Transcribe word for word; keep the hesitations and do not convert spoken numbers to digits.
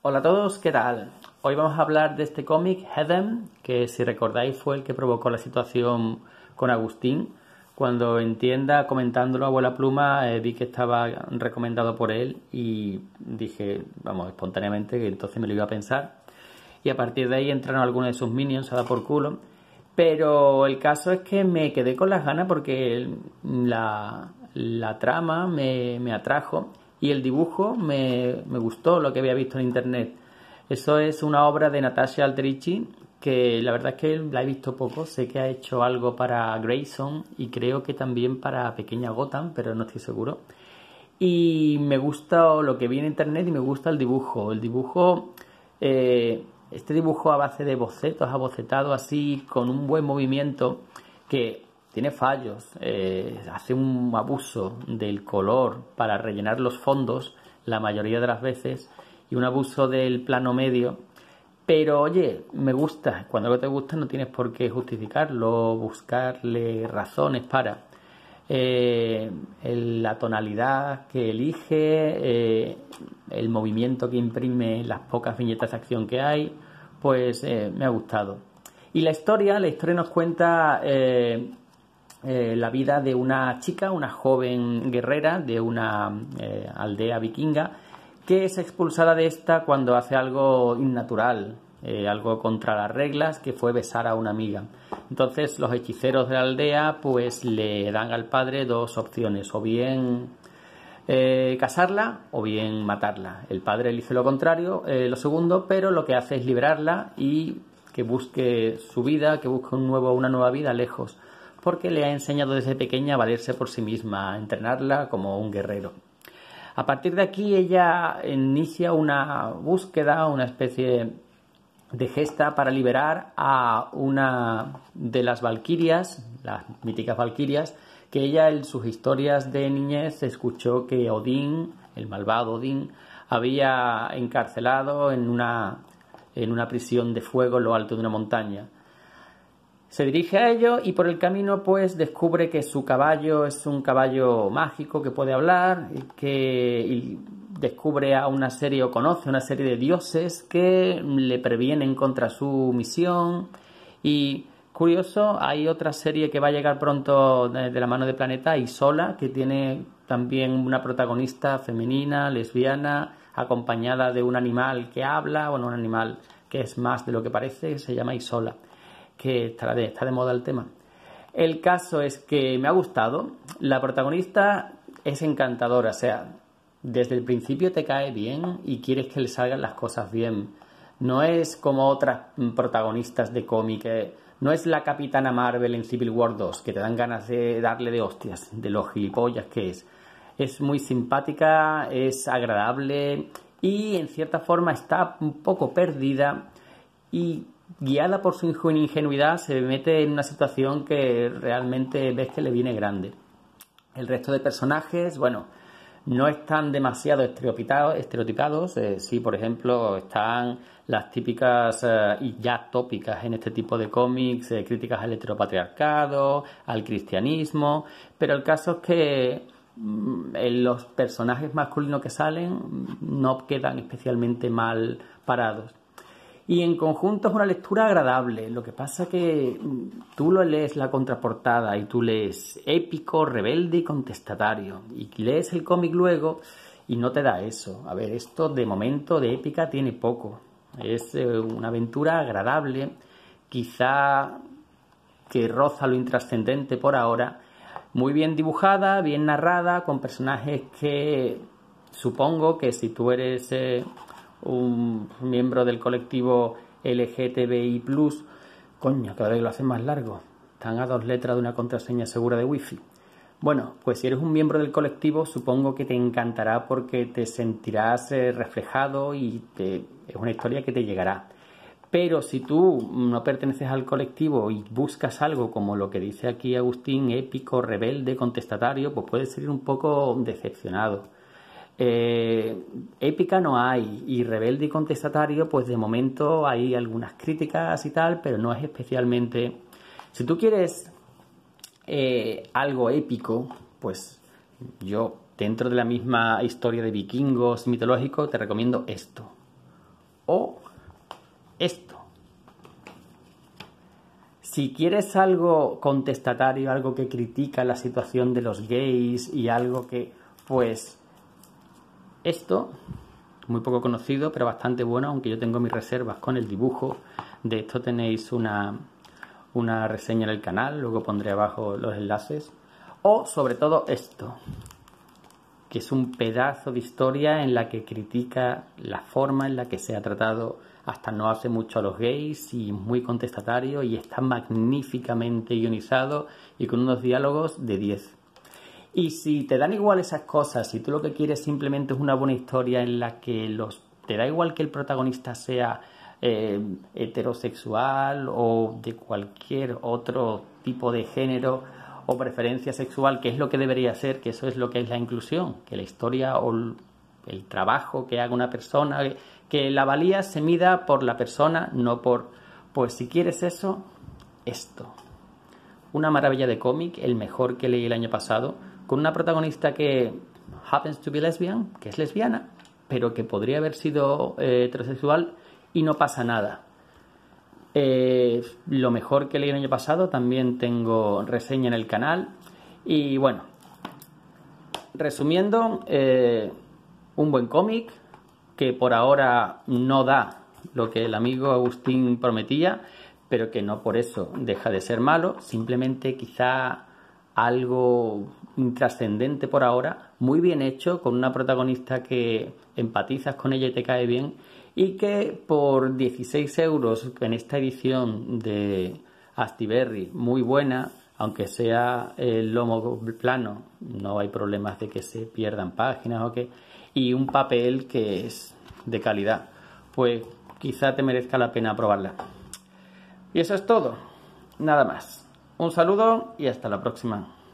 Hola a todos, ¿qué tal? Hoy vamos a hablar de este cómic, Hedem, que si recordáis fue el que provocó la situación con Agustín. Cuando en tienda, comentándolo a Abuela Pluma, eh, vi que estaba recomendado por él y dije, vamos, espontáneamente, que entonces me lo iba a pensar. Y a partir de ahí entraron algunos de sus minions a dar por culo. Pero el caso es que me quedé con las ganas porque la, la trama me, me atrajo y el dibujo me, me gustó, lo que había visto en internet. Eso es una obra de Natasha Alterici, que la verdad es que la he visto poco. Sé que ha hecho algo para Grayson y creo que también para Pequeña Gotham, pero no estoy seguro. Y me gusta lo que vi en internet y me gusta el dibujo. El dibujo... Eh, Este dibujo a base de bocetos, abocetado así, con un buen movimiento, que tiene fallos, eh, hace un abuso del color para rellenar los fondos la mayoría de las veces y un abuso del plano medio. Pero oye, me gusta. Cuando algo te gusta no tienes por qué justificarlo, buscarle razones para. Eh, el, la tonalidad que elige, eh, el movimiento que imprime, las pocas viñetas de acción que hay, pues eh, me ha gustado. Y la historia, la historia nos cuenta eh, eh, la vida de una chica, una joven guerrera de una eh, aldea vikinga, que es expulsada de esta cuando hace algo innatural, eh, algo contra las reglas, que fue besar a una amiga. Entonces los hechiceros de la aldea pues le dan al padre dos opciones, o bien eh, casarla o bien matarla. El padre elige lo contrario, eh, lo segundo, pero lo que hace es liberarla y que busque su vida, que busque un nuevo, una nueva vida lejos, porque le ha enseñado desde pequeña a valerse por sí misma, a entrenarla como un guerrero. A partir de aquí ella inicia una búsqueda, una especie de gesta para liberar a una de las valquirias, las míticas valquirias, que ella en sus historias de niñez escuchó que Odín, el malvado Odín, había encarcelado en una, en una prisión de fuego en lo alto de una montaña. Se dirige a ello y por el camino pues descubre que su caballo es un caballo mágico que puede hablar y que y descubre a una serie o conoce una serie de dioses que le previenen contra su misión. Y curioso, hay otra serie que va a llegar pronto de, de la mano de Planeta, Isola, que tiene también una protagonista femenina, lesbiana, acompañada de un animal que habla, bueno, un animal que es más de lo que parece, que se llama Isola, que está de, está de moda el tema. El caso es que me ha gustado. La protagonista es encantadora, o sea, desde el principio te cae bien y quieres que le salgan las cosas bien. No es como otras protagonistas de cómic, no es la Capitana Marvel en Civil War dos, que te dan ganas de darle de hostias, de los gilipollas que es. Es muy simpática, es agradable y en cierta forma está un poco perdida y guiada por su ingenuidad se mete en una situación que realmente ves que le viene grande. El resto de personajes, bueno, no están demasiado estereotipados. estereotipados. Eh, sí, por ejemplo, están las típicas eh, y ya tópicas en este tipo de cómics, eh, críticas al heteropatriarcado, al cristianismo, pero el caso es que mmm, los personajes masculinos que salen no quedan especialmente mal parados. Y en conjunto es una lectura agradable. Lo que pasa que tú lo lees la contraportada y tú lees épico, rebelde y contestatario. Y lees el cómic luego y no te da eso. A ver, esto de momento de épica tiene poco. Es eh, una aventura agradable, quizá que roza lo intrascendente por ahora. Muy bien dibujada, bien narrada, con personajes que supongo que si tú eres... Eh, un miembro del colectivo L G T B I plus, coño, cada vez lo hacen más largo, están a dos letras de una contraseña segura de wifi. Bueno, pues si eres un miembro del colectivo supongo que te encantará porque te sentirás eh, reflejado y te, es una historia que te llegará. Pero si tú no perteneces al colectivo y buscas algo como lo que dice aquí Agustín, épico, rebelde, contestatario, pues puedes ser un poco decepcionado. Eh, épica no hay y rebelde y contestatario pues de momento hay algunas críticas y tal, pero no es especialmente. Si tú quieres eh, algo épico, pues yo dentro de la misma historia de vikingos mitológicos te recomiendo esto, O esto. Si quieres algo contestatario, algo que critica la situación de los gays y algo que, pues, esto, muy poco conocido, pero bastante bueno, aunque yo tengo mis reservas con el dibujo. De esto tenéis una, una reseña en el canal, luego pondré abajo los enlaces. O, sobre todo, esto, que es un pedazo de historia en la que critica la forma en la que se ha tratado hasta no hace mucho a los gays, y muy contestatario, y está magníficamente guionizado y con unos diálogos de diez. Y si te dan igual esas cosas, si tú lo que quieres simplemente es una buena historia en la que los te da igual que el protagonista sea eh, heterosexual o de cualquier otro tipo de género o preferencia sexual, que es lo que debería ser, que eso es lo que es la inclusión, que la historia o el trabajo que haga una persona, que la valía se mida por la persona, no por... Pues si quieres eso, esto. Una maravilla de cómic, el mejor que leí el año pasado, con una protagonista que happens to be lesbian, que es lesbiana, pero que podría haber sido eh, heterosexual y no pasa nada. Eh, lo mejor que leí el año pasado, también tengo reseña en el canal. Y bueno, resumiendo, eh, un buen cómic que por ahora no da lo que el amigo Agustín prometía, pero que no por eso deja de ser malo, simplemente quizá algo intrascendente por ahora, muy bien hecho, con una protagonista que empatizas con ella y te cae bien, y que por dieciséis euros en esta edición de Astiberri, muy buena, aunque sea el lomo plano, no hay problemas de que se pierdan páginas o que, y un papel que es de calidad, pues quizá te merezca la pena probarla. Y eso es todo, nada más. Un saludo y hasta la próxima.